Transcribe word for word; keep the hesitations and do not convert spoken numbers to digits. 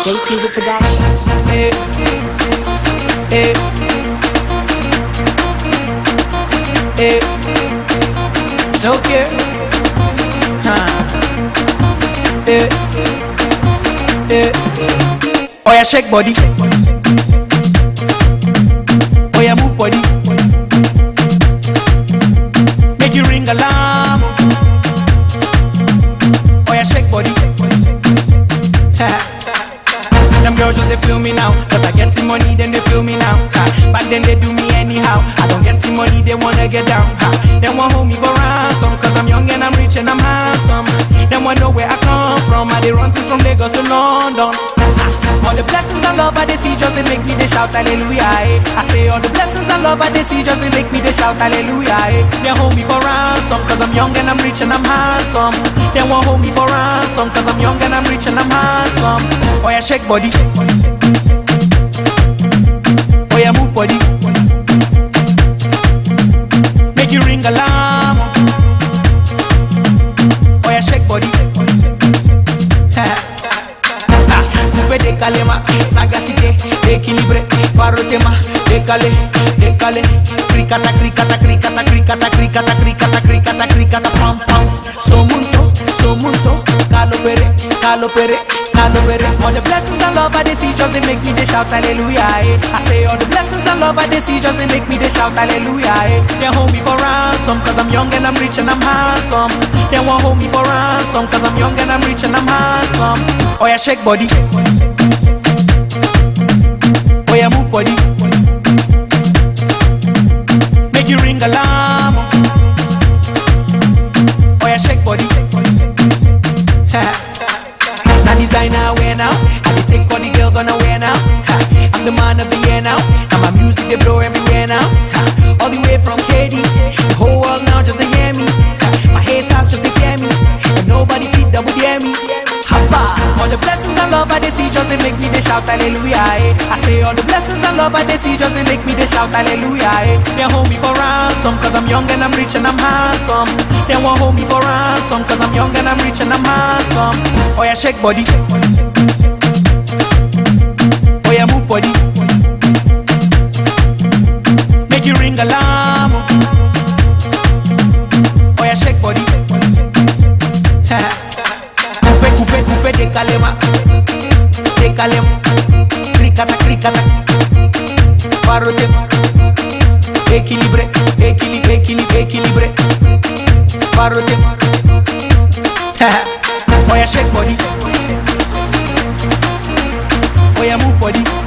J P's a production. Hey, hey, hey, it's okay. Huh. Hey, hey. Oh yeah, shake body. Oh yeah, move body. Make you ring alarm. Oh yeah, shake body. Them girls just they feel me now, cause I get some money, then they feel me now. Ha. Back then they do me anyhow. I don't get some money, they wanna get down. Ha. They want hold me for ransom, cause I'm young and I'm rich and I'm handsome. They want know where I come from. I they run since from Lagos to London. Ha. All the blessings and love I they see just they make me they shout hallelujah. Eh. I say all the blessings and love I they see just they make me they shout hallelujah. Eh. They hold me for ransom, cause I'm young and I'm rich and I'm handsome. They want hold me for ransom, cause I'm young and I'm rich and I'm handsome. Oh yeah, shake body. Oh yeah, move body. Make you ring alarm. Oh yeah, shake body. Coupe de calema, sagacité, équilibré, farotema, décalé, décalé, cricata, cricata, cricata, cricata, cricata, cricata, cricata, cricata, pam pam. So munto, so munto, calopere, calopere. All the blessings and love I they see just they make me they shout hallelujah. Eh. I say all the blessings and love I they see just they make me they shout hallelujah. Eh. They hold me for ransom cause I'm young and I'm rich and I'm handsome. They won't hold me for ransom cause I'm young and I'm rich and I'm handsome. Oh yeah, shake body. Oh yeah, move body. Make you ring alarm. Oh yeah, shake body. Designer wear now, I dey take all the girls on a wear now. Ha, I'm the man of the year now. Now my music they blow everywhere now. Ha, all the way from K D, the whole world now just to hear me. Ha, my haters just to fear me, and nobody fit double dare me. Haba, all the blessings and love I they see just they make me they shout hallelujah. Eh. I say all the blessings and love I they see just they make me they shout hallelujah. Eh. They hold me for ransom cause I'm young and I'm rich and I'm handsome. They won't hold me for ransom cause I'm young and I'm rich and I'm handsome. Oh yeah, shake body. Oh yeah, move body. Make you ring alarm. Oh yeah, shake body. Coupe, coupe, coupe de calema, de calema, cricata, cricata, parote, équilibré, équilibré, équilibré, équilibré, parote. Oh yeah, shake body. Oh yeah, move body.